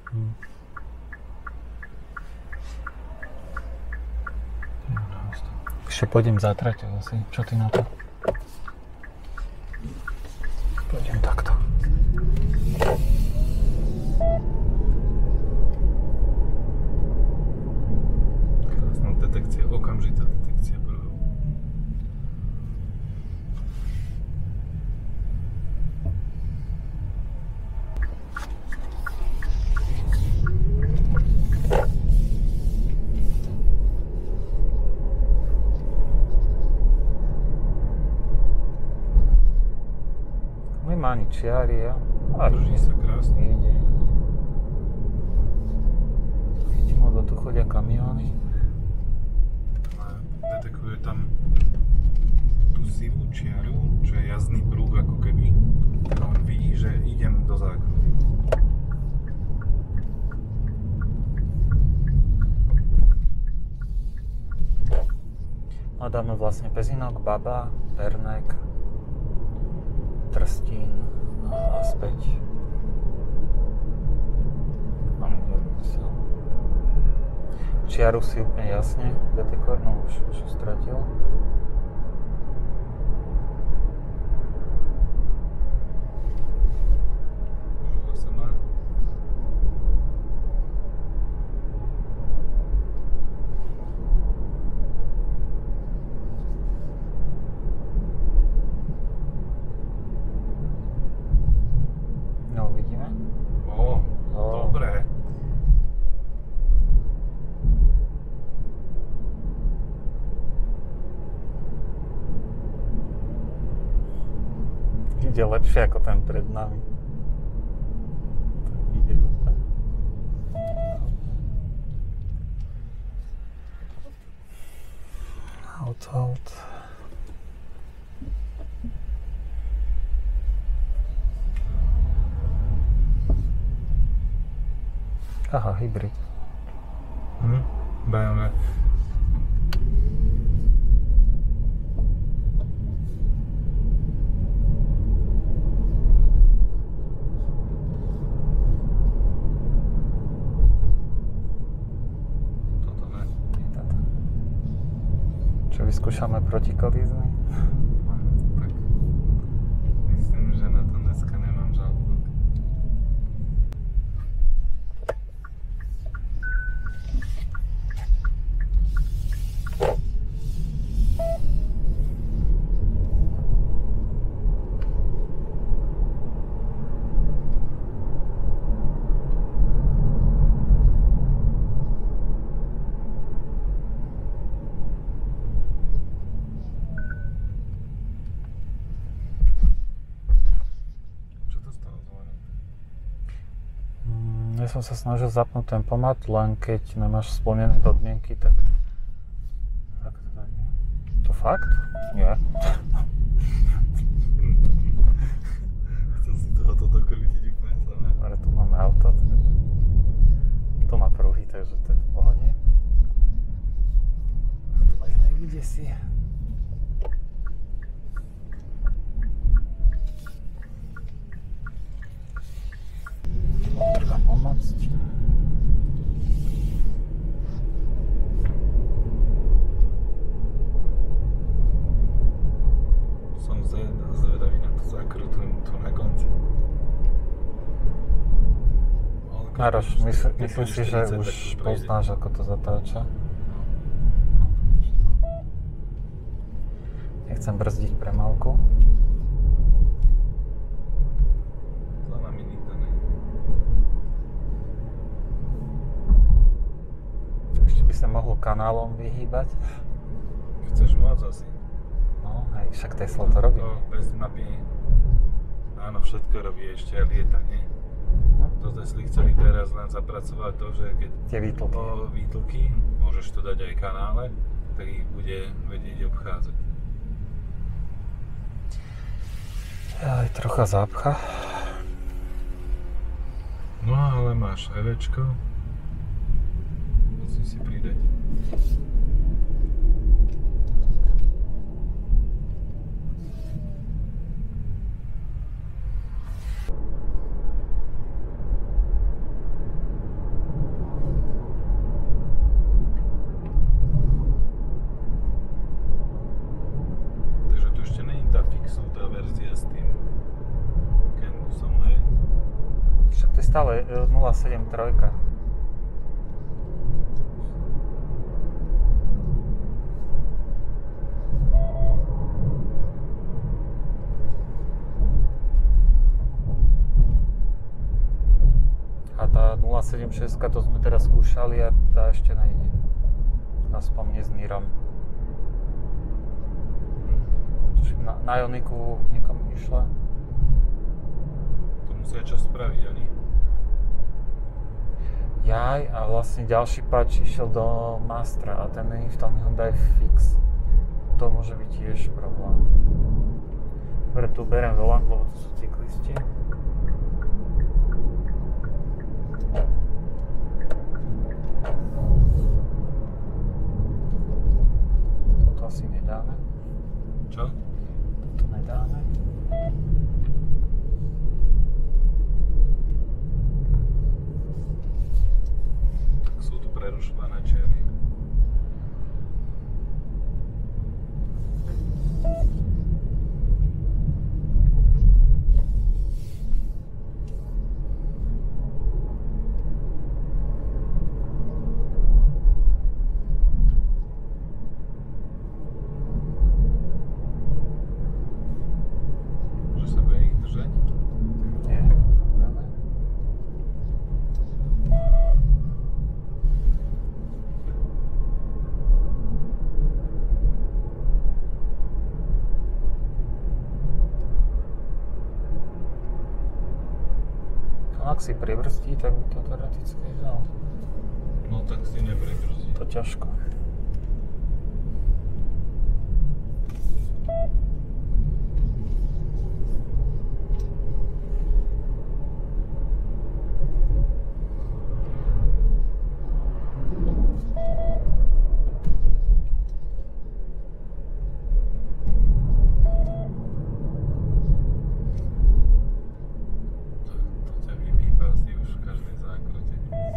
Ešte pôjdem za treťou asi. Čo ty na to? Pôjdem takto. Krásna detekcia, okamžitá detekcia prvou. Nemá ani čiary, ja. Drží sa krásne. Ide. Vidím, lebo tu chodia kamióny. Detekuje tam tú sivú čiaru, čo je jazdný pruh ako keby. A on vidí, že idem do zákruty. A dáme vlastne Pezinok, Baba, Pernek, Trstín a späť. A my ideme sa. Čiaru si úplne jasne detekuje, no už ju stratil. Zase má. No, vidíme. Dobre. Ide lepšie ako ten pred nami. Ide úplne. Out. Aha, hybrid. BMW. Toto ne. Čo vyskúšame protikolízny? Tak myslím, že na to dneska nemám žalúdok. Ja som sa snažil zapnúť tempomat, len keď nemáš splnené podmienky, tak to nie. To fakt? Nie. Chcel si tohoto dokrútiť úplne samé. Ale tu máme auto, takže tu má pruhy, takže to je v pohode. Tu aj nejde si. Treba pomôcť. Som zvedavý na tú zákrutu tu na konci. Maroš, myslíš si, že už poznáš, ako to zatáča? Nechcem brzdiť premávku. Za nami nikto nie. Ešte by sa mohol kanálom vyhýbať. Chceš môcť asi? No, hej, však Tesla to robí. To bez mapy. Áno, všetko robí, ešte aj lieta, nie? To Tesly chceli teraz len zapracovať to, že keď Tie výtlky. po výtlky, môžeš to dať aj kanále, tak ich bude vedieť obchádzať. Aj trocha zápcha. No ale máš EVčko, musím si pridať. To je stále 073. A tá 076, to sme teraz skúšali a tá ešte nejde. Aspoň nie s Mírom. Tuším, na Ioniku niekam išla. To musia čo spraviť oni. Jaj, a vlastne ďalší páč išiel do Mastra a ten není v tom Hyundai Fix. To môže byť tiež problém. Dobre, tu beriem volant, lebo tu sú cyklisti. Toto asi nedáme. Čo? Toto nedáme. Tak sú tu prerušované čiary. Že sa bude ich držať? Nie, dáme. Ak si pribrzdí, tak by to teoreticky dal. No tak si neprebrzdí. To ťažko. To ťa vypípa asi už v každej zákrote.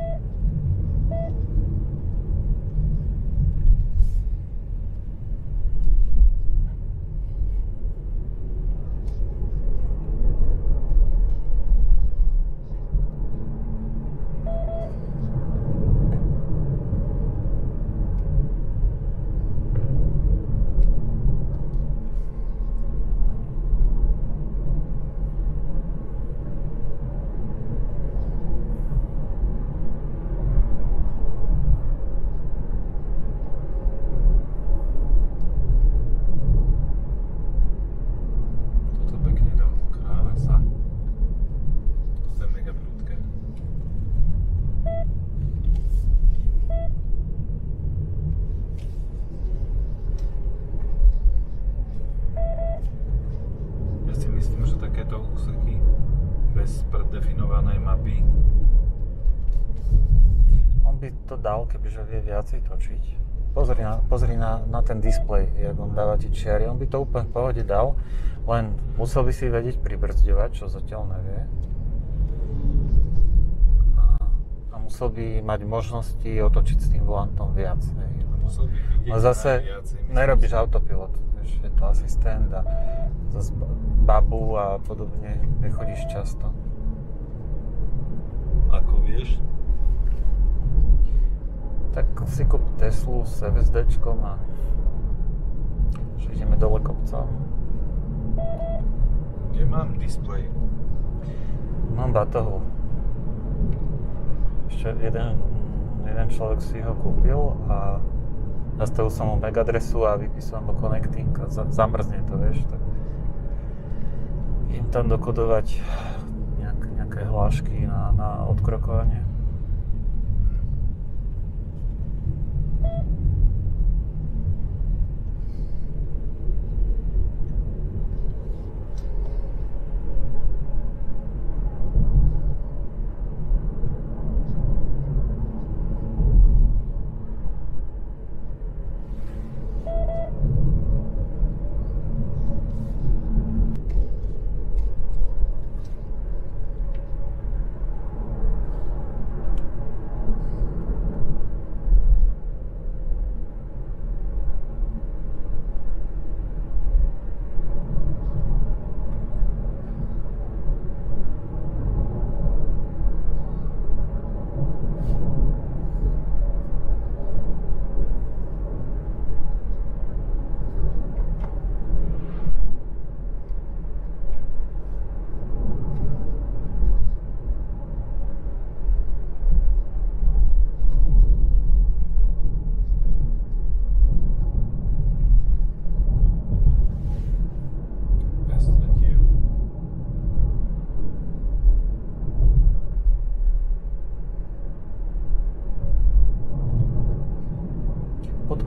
Toto pekne dal, krása. To je mega prudké. Ja si myslím, že takéto úseky bez predefinovanej mapy. On by to dal, kebyže vie viacej točiť. Pozri na ten displej, jak on dáva tie čiary. On by to úplne v pohode dal, len musel by si vedieť pribrzďovať, čo zatiaľ nevie. A musel by mať možnosti otočiť s tým volantom viac. Hej. Musel by vidieť Ale zase viacej, nerobíš autopilot, vieš, je to asistent a zase babu a podobne nechodíš často. Ako vieš? Tak si kúp Teslu s FSDčkom a že ideme dole kopcom. Kde mám displej? Mám batohu. Ešte jeden človek si ho kúpil a nastavil som mu MAC adresu a vypísal mu connecting a zamrzne to, vieš, tak im tam dokodovať nejaké hlášky na odkrokovanie.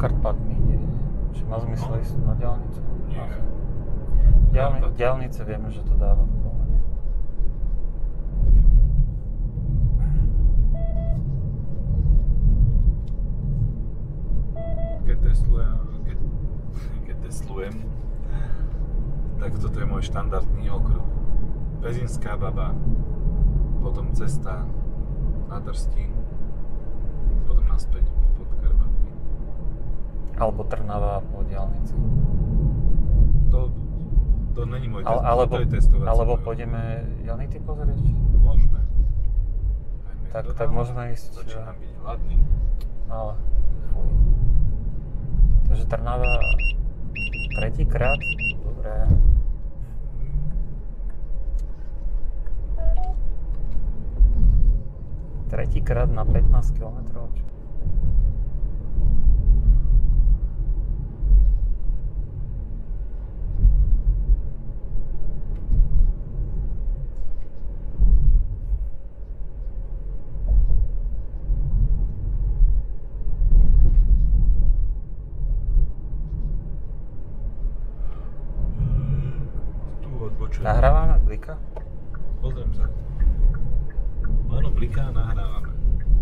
Karpatmi nie. Či má zmysel ísť na diaľnicu? Nie. Diaľnice vieme, že to dáva v pohode. Keď teslujem, tak toto je môj štandardný okruh. Pezinská Baba, potom cesta na Trstín, potom naspäť pod Karpatmi. Alebo Trnava po diaľnici. To není môj test, to je testovací. Alebo pôjdeme Janity pozrieť? Môžeme. Tak môžeme ísť. Začínam byť hladný. Ale fuj. Takže Trnava tretíkrát. Dobre. Tretíkrát na 15 km. Nahrávame blika? Pozriem sa. Áno, bliká, nahrávame.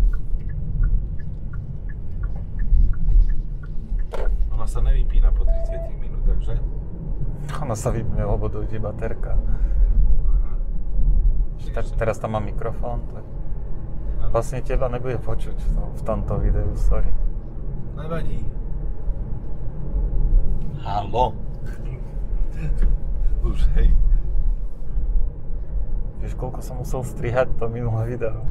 Ona sa nevypína po 30 minútach, že? Ona sa vypne, lebo dojde baterka. Teraz tam mám mikrofón, tak vlastne teba nebude počuť v tomto videu, sorry. Nevadí. Haló. Už, hej. Vieš, koľko som musel strihať to minulé video?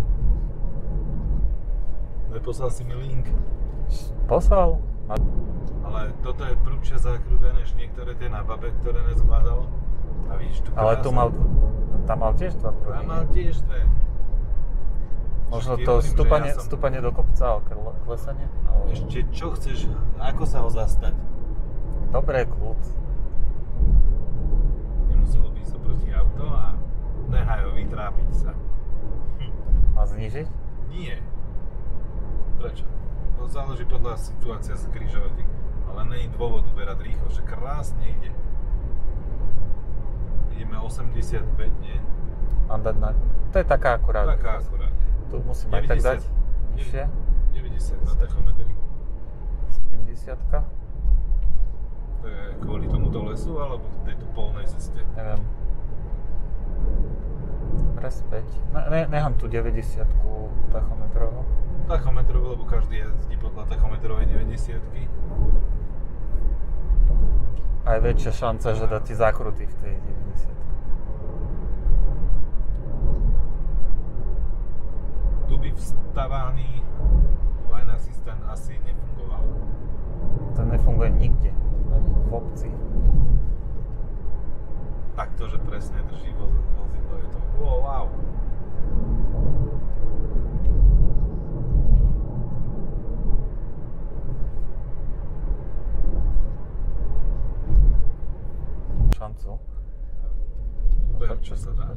Neposlal si mi link. Poslal. Ale toto je prúčia zakrúta než niektoré tie na Babe, ktoré nezvládalo. A vidíš tu ale tu mal, tam mal tiež dva prúdy. Tam mal tiež dve. Možno to stúpanie do kopca, klesanie? Ešte čo chceš, ako sa ho zastať? Dobre, kľud. Nemuselo by sa proti auto a nechaj ho vytrápiť sa. A znížiť? Nie. Prečo? To záleží podľa situácie z križovatí. Ale nie je dôvod uberať rýchlo, že krásne ide. Ideme 85, nie? To je taká akurát. Taká akurát. Tu musím aj tak dať nižšie. 90 na tachometri. 70-ka. To je kvôli tomuto lesu, alebo tejto polnej ceste? Neviem. Prespäť. Nechám tu 90-ku tachometrovú. Tachometrovú, lebo každý jazdí podľa tachometrovej 90-ky. Aj väčšia šanca, že dá ti zákruty v tej 90. Tu by vstávaný line assistant asi nefungoval. To nefunguje nikde. Ani v obci. Takto, že presne drží vozidlo, je to wow. Šancu. Uber, čo sa dá.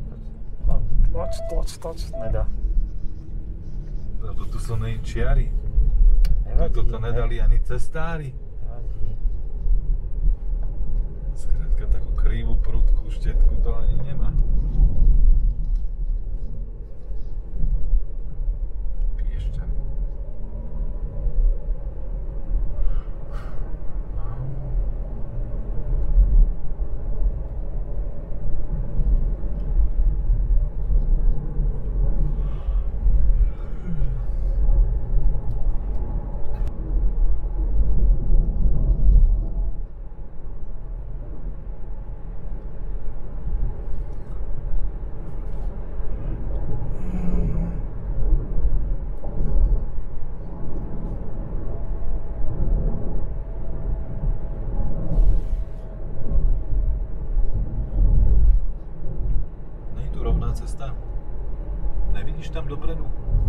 Tlač, nedá. Lebo tu sú čiary. Nevadí. Toto nedali ani cestári. Nevadí. Skrátka takú krivú prudkú štetku to ani nemá. Piešťany. Cesta. Nevidíš tam dopredu?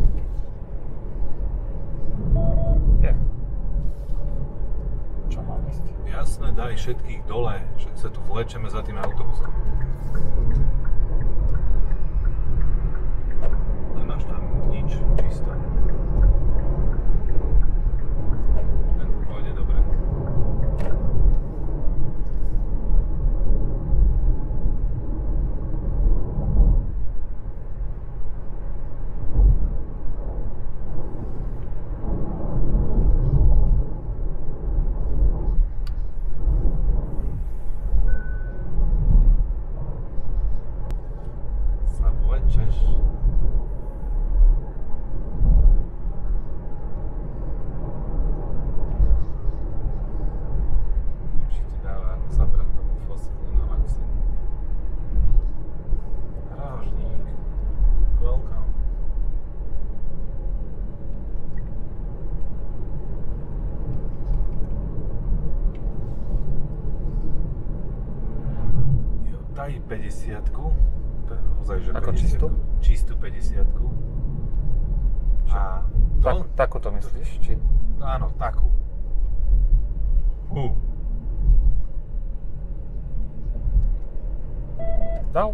Je. Čo mám ísť? Jasné, daj všetkých dole, však sa tu vlečeme za tým autobusom. Nemáš tam nič, čisto. Ten tu pôjde dobre. 50-ku. Ozaj, že Ako 50-ku. čistú? Čistú 50-ku. A Takúto myslíš? Či... áno, takú. Dal?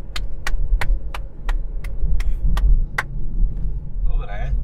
Dobre.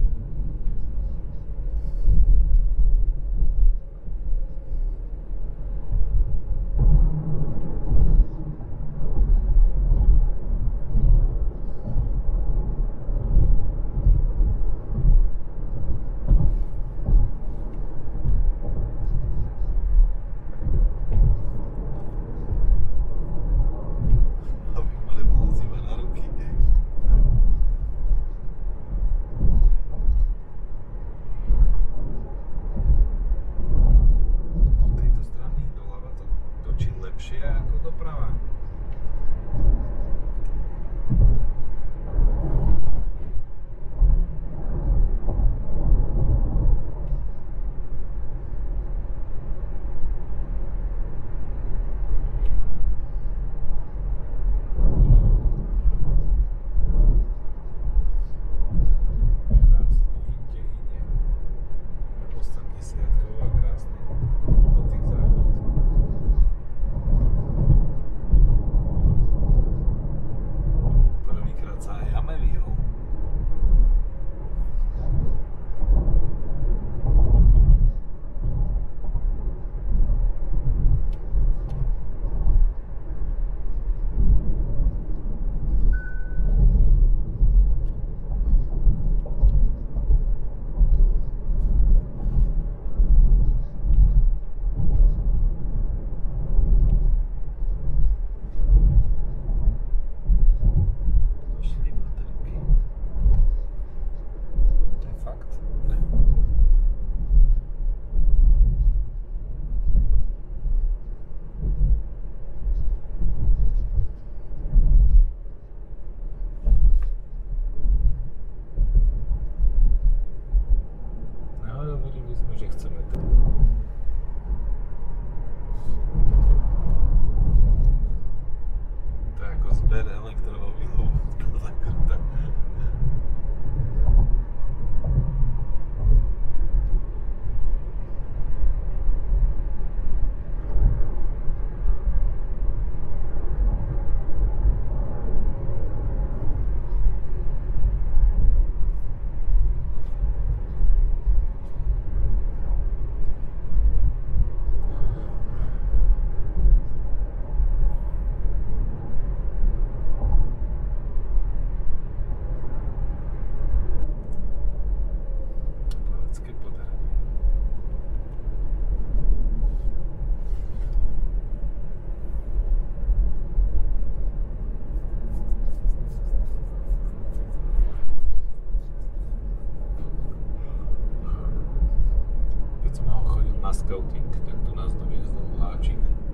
Scouting, tak tu nás doviezol vláčik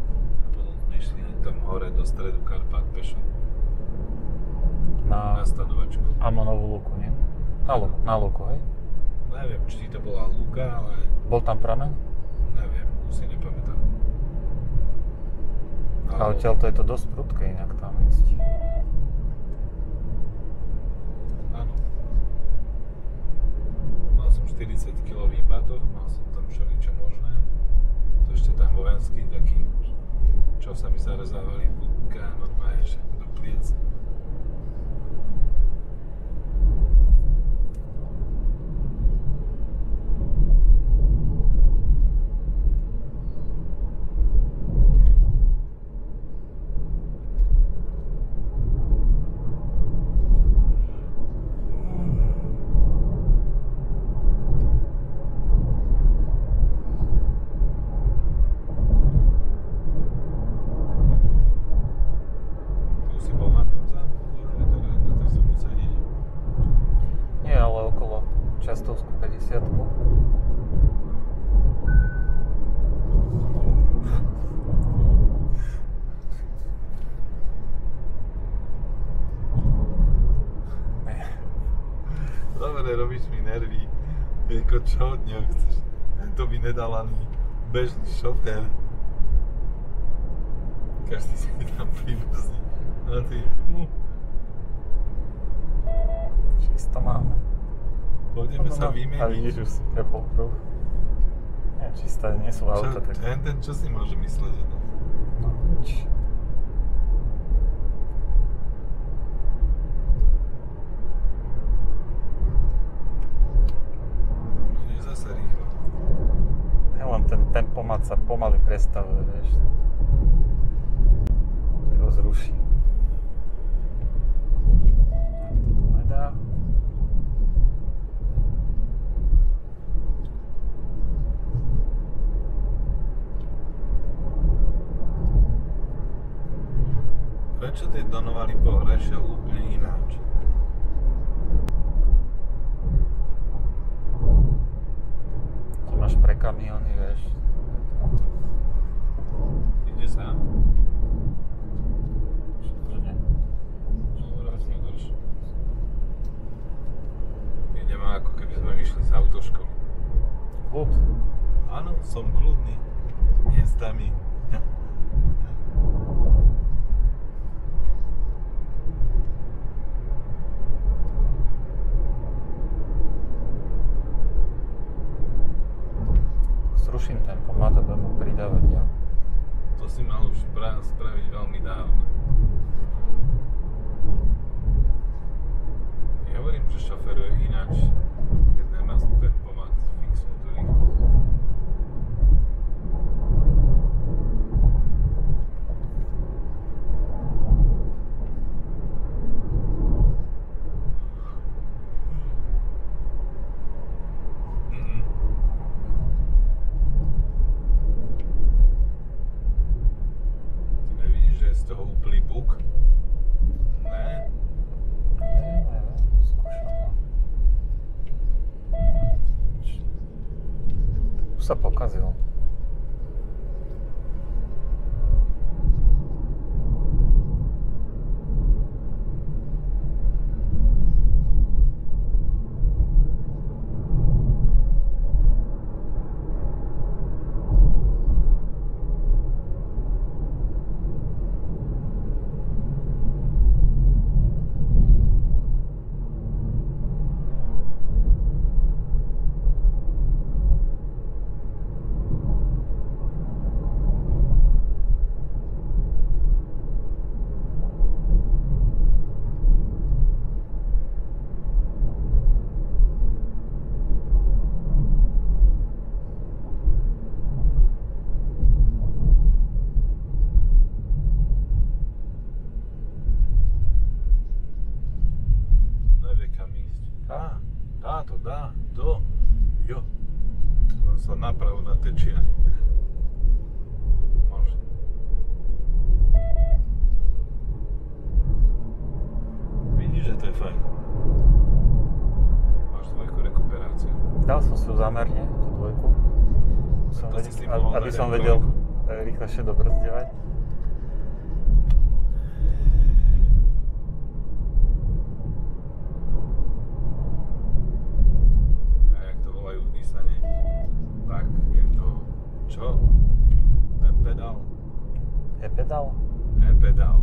a potom sme išli tam hore do stredu Karpát pešo na stanovačku. Amonovú lúku, nie? Na lúku, hej? Neviem, či to bola lúka, ale... Bol tam prameň? Neviem, už si nepamätám. A odtiaľ to je to dosť prudké inak tam ísť. Áno. Mal som 40-kilový batoh, mal som tam všeličo možné. To ešte tam vojenský taký, čo sa mi zarezávali budka, normálne, že do pliec. Častovskú 50-ku. Dobre, robíš mi nervy. Jako čo od neho chceš? To by nedal ani bežný šofér. Každý si tam privozí A ty? Čisto máme. Pôjdeme sa vymeniť. Ale vidíš, už si prepol prúh. Nie, čisté nie sú auta. Tak... Čo si môže mysleť o nás? No, nič. Je zase rýchlo. Len ten tempomat sa pomaly prestavuje, vieš. Rozruší. To nedá. Prečo tie Donovali riešia úplne ináč? To máš pre kamiony, vieš. Ide sám? Že nie. Raz mi drž. Ideme ako keby sme vyšli z autoškoly. Kľud. Áno, som kľudný. Miestami. Zruším tempomat a budem mu pridávať ja. To si mal už spraviť veľmi dávno. Ja hovorím, že šoferuje ináč, keď nemá tempomat fixnutú rýchlosť. Z toho úplný buk? Ne? Neviem, skúšam. Už sa pokazil. Sa napravo natečia. Možno. Vidíš, že to je fajn. Máš dvojku rekuperáciu. Dal som si ju zamerne, tú dvojku. Aby som vedel rýchlejšie dobrzdievať. Čo? Ten pedál? E-pedál? E-pedál.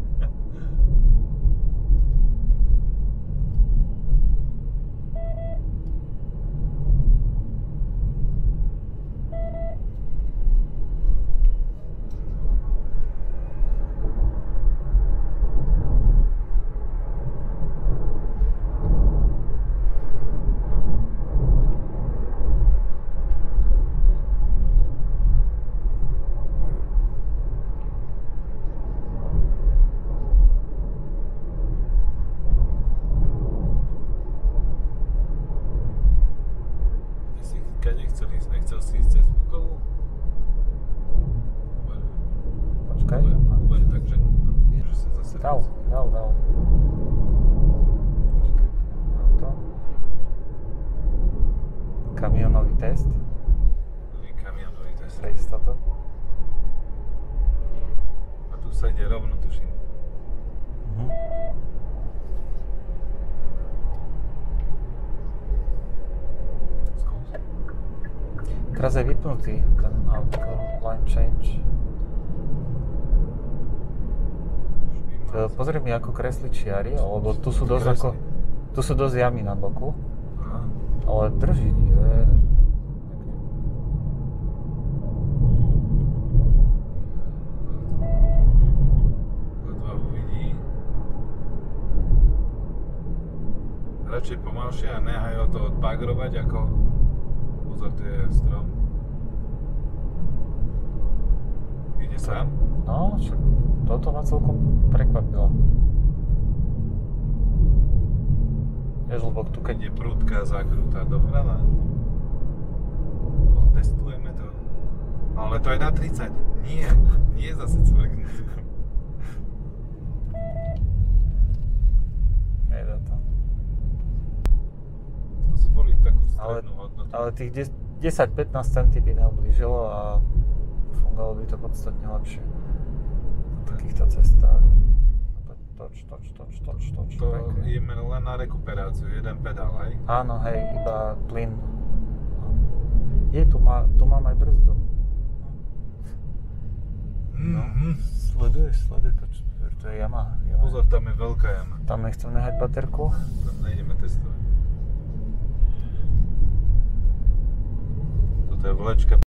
Nechcel si ísť cez Bukovu? Počkaj. Uber, takže že sa zase... Dal. Počkaj, auto. Kamionový test. Kamionový test. Pre istotu. A tu sa ide rovno, tuším. Teraz je vypnutý ten auto line change. Pozri mi, ako kresli čiary, lebo tu sú dosť Kresli. ako... Tu sú dosť jamy na boku, Aha. ale drží, Ledva uvidí. Radšej pomalšie a nehaj o to odbagrovať, ako... Pozor, to je strom. Ide sám? No, však toto ma celkom prekvapilo. Vieš, lebo tu keď... Keď je prudká zakrutá doprava. No, testujeme to. Ale to je na 30. Nie zase cvaknúť. Nedá to. To zvoliť takú strednú hodnotu. Ale tých 10-15 centí by neublížilo a fungovalo by to podstatne lepšie na takýchto cestách. Toč. To ideme len na rekuperáciu, jeden pedál, aj? Áno, hej, iba plyn. Tu mám aj brzdu. No, sleduj, to je Yamaha. Pozor, tam je veľká jama. Tam nechcem nehať baterku. Tam nejdeme testovať. Toto je vlečka